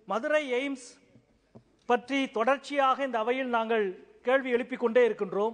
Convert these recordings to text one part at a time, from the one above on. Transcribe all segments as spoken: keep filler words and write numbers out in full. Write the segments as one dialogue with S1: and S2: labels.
S1: Madurai AIIMS பற்றி தொடர்ச்சியாக இந்த அவையில் நாங்கள் கேள்வி எழுப்பிக் கொண்டே இருக்கின்றோம்.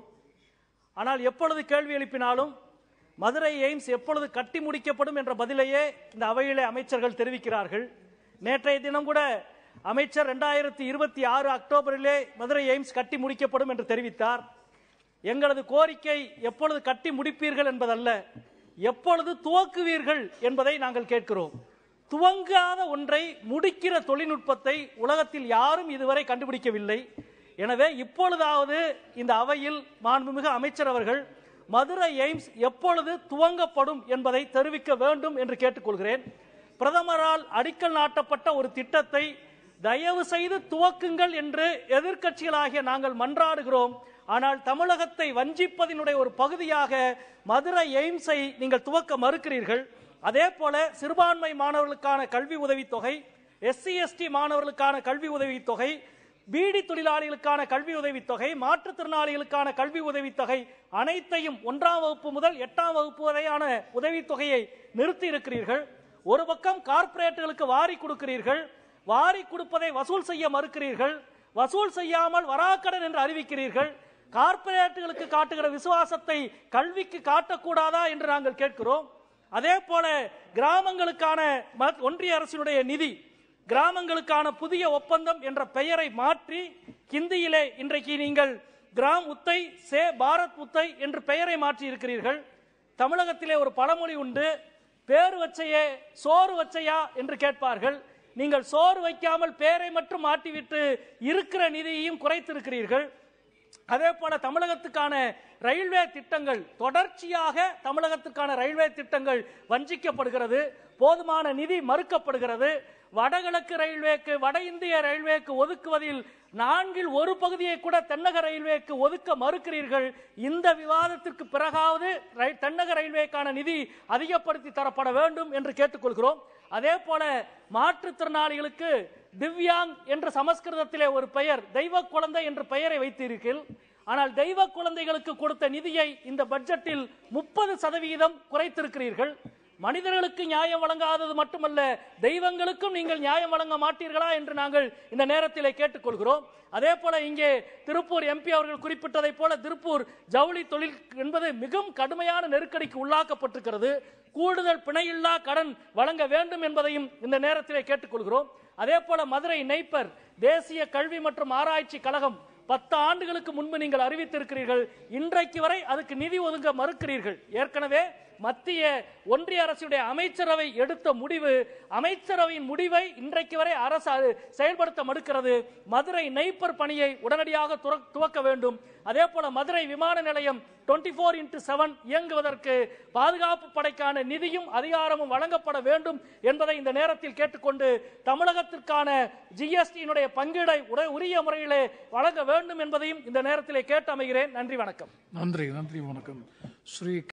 S1: ஆனால் எப்பொழுது கேள்வி எழுப்பினாலும் மதுரை எய்ம்ஸ் எப்பொழுது கட்டி முடிக்கப்படும் என்ற பதிலையே இந்த அவையிலே அமைச்சர்கள் தெரிவிக்கிறார்கள். நேற்றைய தினம் கூட அமைச்சர் இரண்டாயிரத்தி இருபத்தி ஆறு அக்டோபரிலே மதுரை எய்ம்ஸ் கட்டி முடிக்கப்படும் என்று தெரிவித்தார். எங்களது கோரிக்கை எப்பொழுது கட்டி முடிப்பீர்கள் என்பதல்ல, எப்பொழுது துவக்குவீர்கள் என்பதை நாங்கள் கேட்கிறோம். துவங்காத ஒன்றை முடிக்கிற தொழில்நுட்பத்தை உலகத்தில் யாரும் இதுவரை கண்டுபிடிக்கவில்லை. எனவே இப்பொழுதாவது இந்த அவையில் மாண்புமிகு அமைச்சர் அவர்கள் மதுரை எய்ம்ஸ் எப்பொழுது துவங்கப்படும் என்பதை தெரிவிக்க வேண்டும் என்று கேட்டுக்கொள்கிறேன். பிரதமரால் அடிக்கல் நாட்டப்பட்ட ஒரு திட்டத்தை தயவு செய்து துவக்குங்கள் என்று எதிர்க்கட்சிகளாகிய நாங்கள் மன்றாடுகிறோம். ஆனால் தமிழகத்தை வஞ்சிப்பதனுடைய ஒரு பகுதியாக மதுரை எய்ம்ஸை நீங்கள் துவக்க மறுக்கிறீர்கள். அதே போல சிறுபான்மை மாணவர்களுக்கான கல்வி உதவித்தொகை, எஸ்சி எஸ்டி மாணவர்களுக்கான கல்வி உதவித்தொகை, பீடி தொழிலாளிகளுக்கான கல்வி உதவித்தொகை, மாற்றுத்திறனாளிகளுக்கான கல்வி உதவித்தொகை அனைத்தையும் ஒன்றாம் வகுப்பு முதல் எட்டாம் வகுப்பு வரையான உதவித்தொகையை நிறுத்தி இருக்கிறீர்கள். ஒரு பக்கம் கார்ப்பரேட்டுகளுக்கு வாரி கொடுக்கிறீர்கள், வாரி கொடுப்பதை வசூல் செய்ய மறுக்கிறீர்கள், வசூல் செய்யாமல் வராக்கடன் என்று அறிவிக்கிறீர்கள். கார்ப்பரேட்டுகளுக்கு காட்டுகிற விசுவாசத்தை கல்விக்கு காட்டக்கூடாதா என்று நாங்கள் கேட்கிறோம். அதே போல கிராமங்களுக்கான ஒன்றிய அரசினுடைய நிதி, கிராமங்களுக்கான புதிய ஒப்பந்தம் என்ற பெயரை மாற்றி ஹிந்தியிலே இன்றைக்கு நீங்கள் கிராம் உத்தை சே பாரத் உத்தை என்று பெயரை மாற்றி இருக்கிறீர்கள். தமிழகத்திலே ஒரு பழமொழி உண்டு, பேரு வச்சையே சோறு வச்சையா என்று கேட்பார்கள். நீங்கள் சோறு வைக்காமல் பேரை மட்டும் மாற்றிவிட்டு இருக்கிற நிதியையும் குறைத்திருக்கிறீர்கள். அதே போல தமிழகத்துக்கான ரயில்வே திட்டங்கள், தொடர்ச்சியாக தமிழகத்துக்கான ரயில்வே திட்டங்கள் வஞ்சிக்கப்படுகிறது, போதுமான நிதி மறுக்கப்படுகிறது. வடகிழக்கு ரயில்வேக்கு, வட இந்திய ரயில்வேக்கு ஒதுக்குவதில் நான்கில் ஒரு பகுதியை கூட தென்னக ரயில்வேக்கு ஒதுக்க மறுக்கிறீர்கள். இந்த விவாதத்திற்கு பிறகாவது தென்னக ரயில்வேக்கான நிதி அதிகப்படுத்தி தரப்பட வேண்டும் என்று கேட்டுக்கொள்கிறோம். அதே போல மாற்றுத்திறனாளிகளுக்கு திவ்யாங் என்ற சமஸ்கிருதத்திலே ஒரு பெயர், தெய்வ குழந்தை என்ற பெயரை வைத்தீர்கள். ஆனால் தெய்வ குழந்தைகளுக்கு கொடுத்த நிதியை இந்த பட்ஜெட்டில் முப்பது சதவீதம் குறைத்திருக்கிறீர்கள். மனிதர்களுக்கு நியாயம் வழங்காதது மட்டுமல்ல, தெய்வங்களுக்கும் நீங்கள் நியாயம் வழங்க மாட்டீர்களா என்று நாங்கள் இந்த நேரத்திலே கேட்டுக்கொள்கிறோம். அதே போல இங்கே திருப்பூர் எம்பி அவர்கள் குறிப்பிட்டதை போல திருப்பூர் ஜவுளி தொழில் என்பது மிகவும் கடுமையான நெருக்கடிக்கு உள்ளாக்கப்பட்டிருக்கிறது. கூடுதல் பிணையில்லா கடன் வழங்க வேண்டும் என்பதையும் இந்த நேரத்திலே கேட்டுக்கொள்கிறோம். அதே போல மதுரை நெய்ப்பர் தேசிய கல்வி மற்றும் ஆராய்ச்சி கழகம் பத்து ஆண்டுகளுக்கு முன்பு நீங்கள் அறிவித்திருக்கிறீர்கள். இன்றைக்கு வரை அதுக்கு நிதி ஒதுங்க மறுக்கிறீர்கள். ஏற்கனவே மத்திய ஒன்றிய அரசுடைய அமைச்சரவை எடுத்த முடிவு, அமைச்சரவையின் முடிவை இன்றைக்கு வரை அரசு செயல்படுத்த மறுக்கிறது. மதுரை நெய்ப்பர் பணியை உடனடியாக துவக்க வேண்டும். அதே போல மதுரை விமான நிலையம் டுவெண்ட்டி போர் இன்டு செவன் இயங்குவதற்கு பாதுகாப்பு படைக்கான நிதியும் அதிகாரமும் வழங்கப்பட வேண்டும் என்பதை இந்த நேரத்தில் கேட்டுக்கொண்டு, தமிழகத்திற்கான ஜிஎஸ்டியினுடைய பங்கீடை உரிய முறையிலே வழங்க வேண்டும் என்பதையும் இந்த நேரத்திலே கேட்டு அமைகிறேன். நன்றி, வணக்கம்.
S2: நன்றி, நன்றி, வணக்கம். ஸ்ரீ